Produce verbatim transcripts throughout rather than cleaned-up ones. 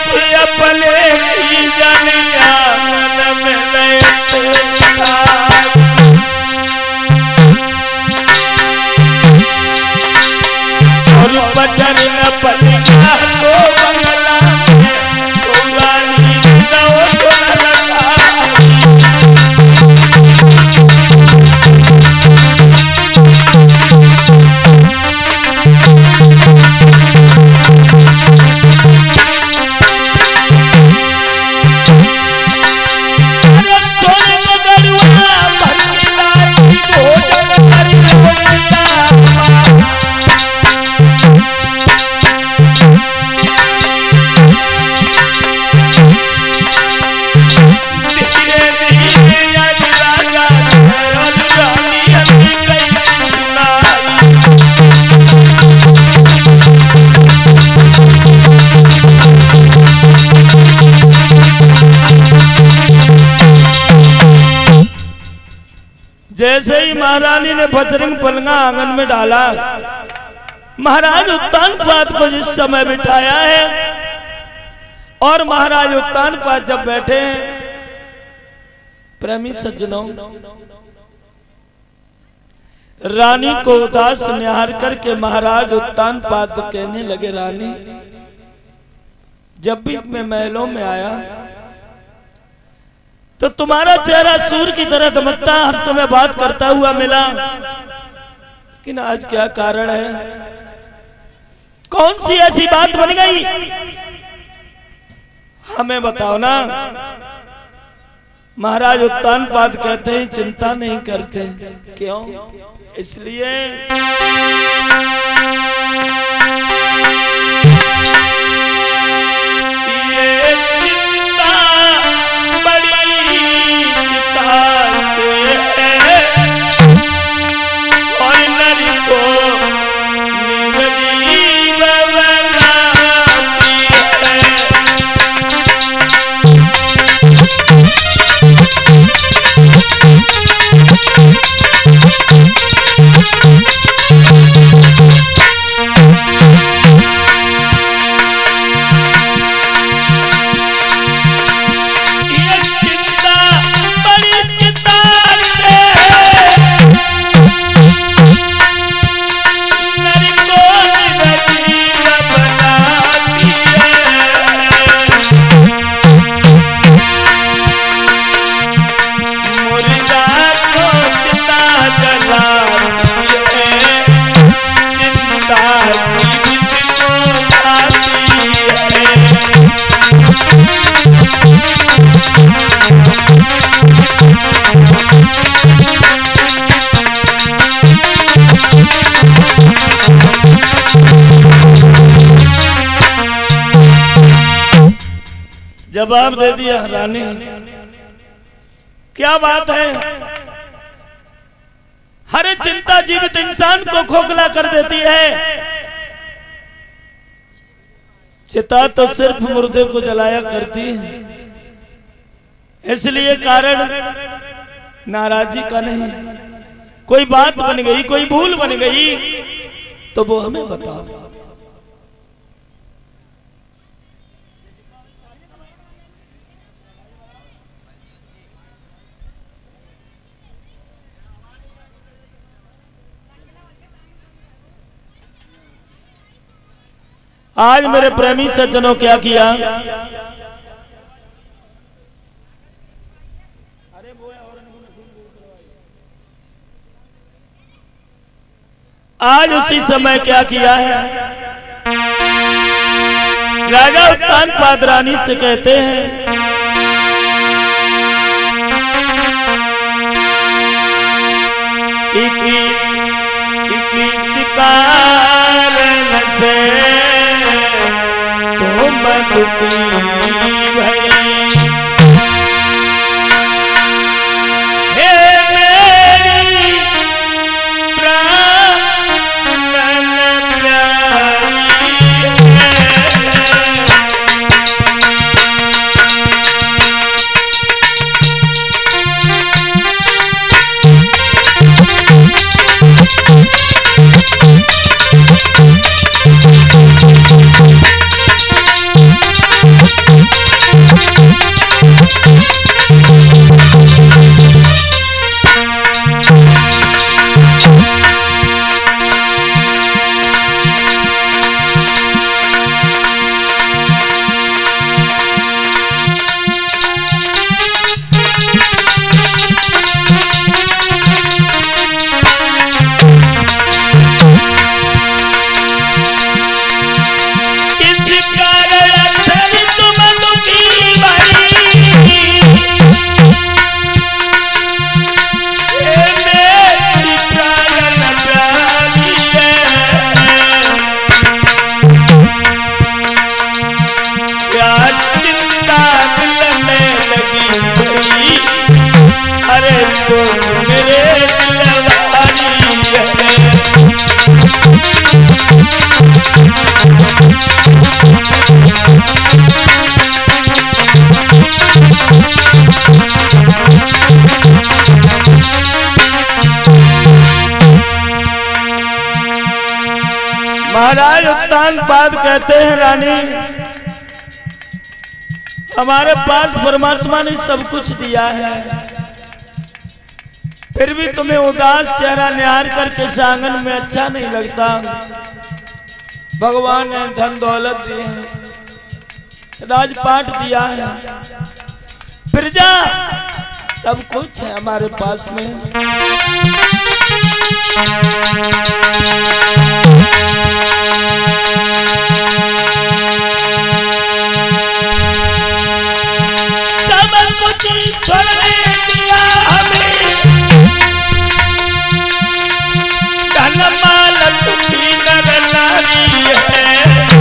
अपने की जनिया मन में और बचन न पलिया तो बंगला में पुरानी दो तो लगा जैसे ही महारानी ने बजरंग पलंगा आंगन में डाला, महाराज उत्तानपाद को जिस समय बिठाया है और महाराज उत्तानपाद जब बैठे हैं, प्रेमी सज्जनों, रानी को उदास निहार करके महाराज उत्तानपाद कहने लगे, रानी जब भी मैं महलों में आया तो तुम्हारा चेहरा सूर्य की तरह दमकता, हर समय बात करता हुआ मिला, लेकिन आज क्या कारण है? कौन सी ऐसी बात बन गई? हमें बताओ ना। महाराज उत्तानपाद कहते हैं चिंता नहीं करते। क्यों? इसलिए ये चिंता बड़ी चिता से और नर को निर्जीव बनाती है। जवाब दे दिया रानी, क्या बात है? हर चिंता जीवित इंसान को खोखला कर देती है। चिता तो सिर्फ मुर्दे को जलाया करती है, इसलिए कारण नाराजी का नहीं। कोई बात बन गई, कोई भूल बन गई तो वो हमें बताओ। आज मेरे प्रेमी सज्जनों क्या किया? आज उसी समय क्या किया है? राजा उत्तानपाद रानी से कहते हैं, इक्कीस कारण से तुम दुखी भई, हे मेरी प्राण प्यारी है। महाराज उत्तानपाद कहते हैं, रानी हमारे पास परमात्मा ने सब कुछ दिया है, फिर भी तुम्हें उदास चेहरा निहार करके आंगन में अच्छा नहीं लगता। भगवान ने धन दौलत दी है, राजपाट दिया है, प्रजा सब कुछ है हमारे पास में। सब कुछ ईश्वर ने दिया हमें, धन माल सुखी नर नारी है,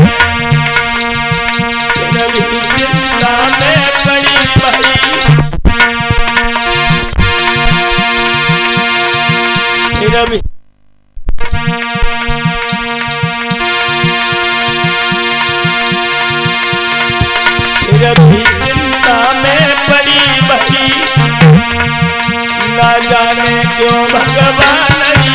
फिर भी चिंता में पड़ी भाई, फिर भी फिर भी चिंता में पड़ी भाई, ना जाने क्यों भगवान